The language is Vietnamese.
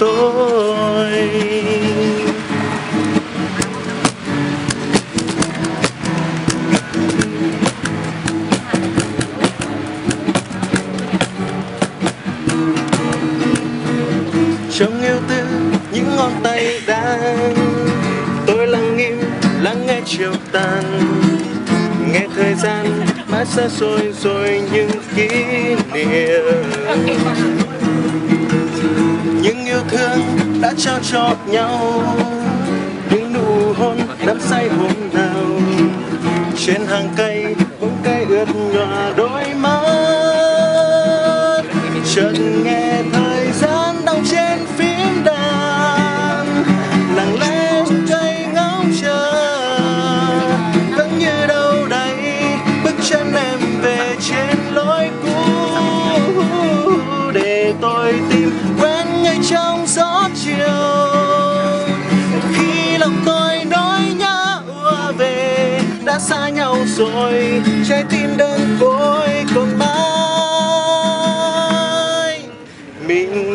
tôi. Trong yêu tư những ngón tay đang, tôi lặng im lắng nghe chiều tàn, nghe thời gian mãi xa xôi rồi những kỷ niệm, những yêu thương đã trao cho nhau, những nụ hôn đắm say hôm nào, trên hàng cây bóng cây ướt nhòa đôi mắt, chợt nghe thời gian đong trên phím đàn, lặng lẽ cây ngóng chờ, vẫn như đâu đây bước chân em về trên lối cũ, để tôi tìm quen ngay trong gió chiều, khi lòng tôi nỗi nhớ ùa về, đã xa nhau rồi trái tim đơn côi còn mãi mình